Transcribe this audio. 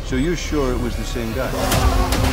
So you're sure it was the same guy?